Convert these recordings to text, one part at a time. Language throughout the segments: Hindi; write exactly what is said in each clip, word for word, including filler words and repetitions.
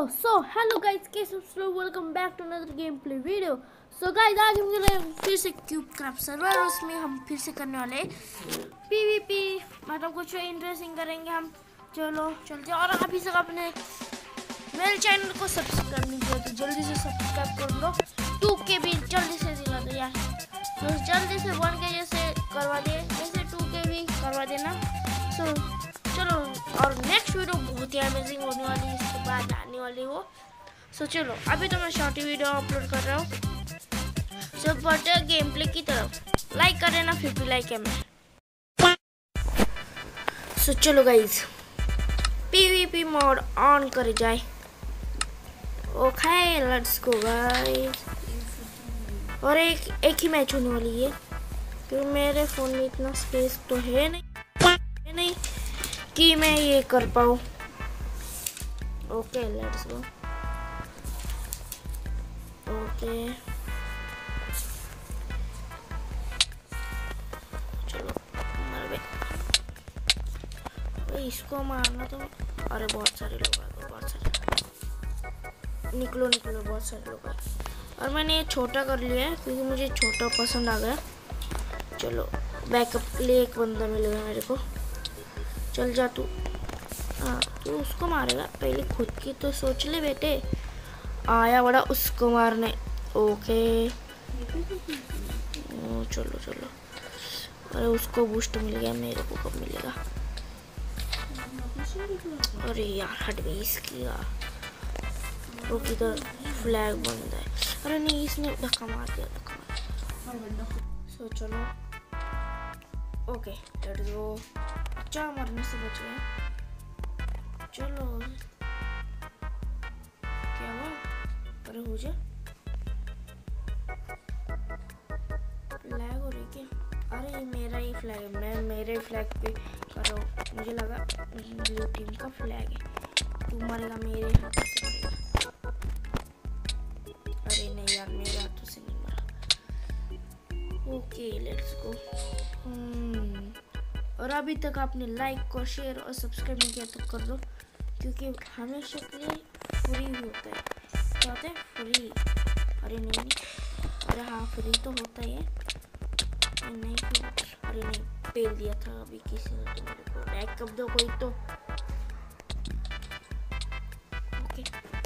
Oh, so hello guys, कैसे हो? Welcome back to another game play video. So guys, आज हम खेल रहे हैं फिर से क्यूबक्राफ्ट सर्वर। उसमें हम फिर से करने वाले हैं पीवीपी, मतलब कुछ इंटरेस्टिंग करेंगे हम। चलो चलते हैं। और अभी तक आपने मेरे चैनल को सब्सक्राइब नहीं किया तो जल्दी से सब्सक्राइब कर लो। टू के भी जल्दी से दिला दो यार, तो जल्दी से वन के जैसे करवा दे, जैसे टू के भी करवा देना। सो चलो, और नेक्स्ट वीडियो बहुत ही अमेजिंग होने वाली है, इसके बाद आने वाली वो। सो चलो, अभी तो मैं शॉर्टी वीडियो अपलोड कर रहा हूँ। सो बढ़ते हैं गेम प्ले की तरफ। लाइक कर देना, फिफ्टी लाइक है मैं। सो चलो गाइज, पीवीपी मोड ऑन करे जाए। Okay let's go guys. और एक एक ही मैच होने वाली है, क्योंकि मेरे फ़ोन में इतना स्पेस तो है नहीं है नहीं कि मैं ये कर पाऊँ। Okay let's go. ओके चलो, मर गए। इसको मारना तो, अरे बहुत सारे लोग आ गए, बहुत सारे। निकलो निकलो, बहुत सारे लोग आ गए। और मैंने ये छोटा कर लिया है क्योंकि मुझे छोटा पसंद आ गया। चलो, बैकअप के लिए एक बंदा मिलेगा मेरे को। चल जा तू। हाँ, तू उसको मारेगा, पहले खुद की तो सोच ले बेटे। आया बड़ा उसको मारने। ओके ओ, चलो चलो। अरे उसको बूस्ट मिल गया, मेरे को कब मिलेगा? अरे यार हट गई इसकी यार। वो किधर फ्लैग बंद है? अरे नहीं, इसने धक्का मार दिया, धक्का मार। सो चलो, ओके लेट्स गो। अच्छा, मरने से बच गए। चलो, क्या हुआ? अरे हो जा, फ्लैग हो रही क्या? अरे मेरा ही फ्लैग है, मैं मेरे फ्लैग पे करो। मुझे लगा ब्लू टीम का फ्लैग है। तू मरेगा मेरे हाथों से मरेगा। अरे नहीं यार, मेरे हाथों से नहीं मरा। ओके लेट्स गो। हम्म और अभी तक आपने लाइक और शेयर और सब्सक्राइब नहीं किया तो कर दो, क्योंकि हमेशा के लिए फ्री होता है। क्या होता है? फ्री। अरे नहीं नहीं, अरे हाँ फ्री तो होता ही है। नहीं क्यों? अरे नहीं, पेल दिया था अभी किसी ने तो मेरे को। बैकअप दो कोई तो। ओके,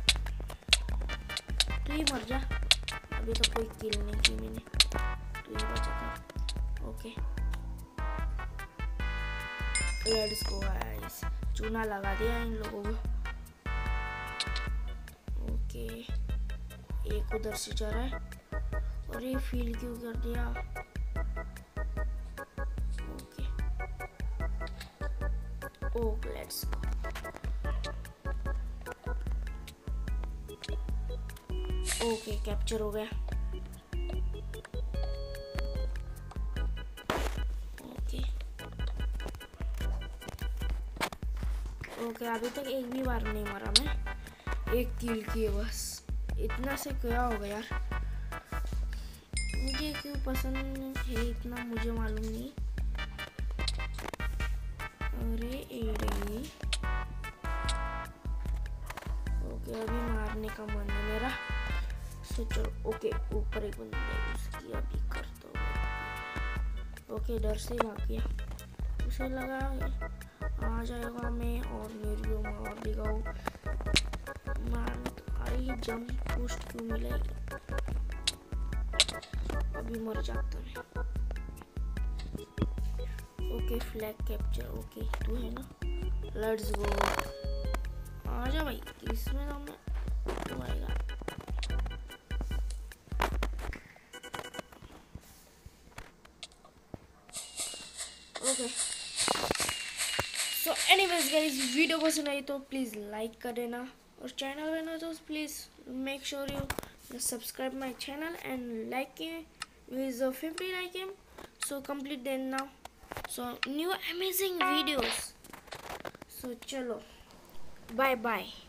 तू ही मर जा। अभी तो कोई किल नहीं की मैंने, तू ही बचा था। Okay let's go guys. चूना लगा दिया इन लोगों को। ओके, एक उधर से जा रहा है। और ये फील क्यों कर दिया? Okay okay let's go. Okay capture हो गया। ओके अभी तक एक भी बार नहीं मारा मैं, एक किल किए बस। इतना से क्या होगा यार? मुझे क्यों पसंद है इतना मुझे मालूम नहीं। अरे एड़े। ओके अभी मारने का मन है मेरा। सोचो। ओके ऊपर एक बंदा है, उसकी अभी करता हूँ। ओके डर से भाग गया, उसे लगा आ जाएगा मैं और मेरी को मार देगा वो। मारने तो आई, जंप बूस्ट क्यों मिला? अभी मर जाता मैं। Okay flag capture. ओके तू है ना, लेट्स गो। आ जा भाई, इसमें तो मैं तू आएगा। Okay so anyways guys, video पसंद आई तो प्लीज़ लाइक कर देना, और चैनल में ना तो please make sure you subscribe my channel and like with fifty like him. So complete then now. So new amazing videos. So chalo, bye bye.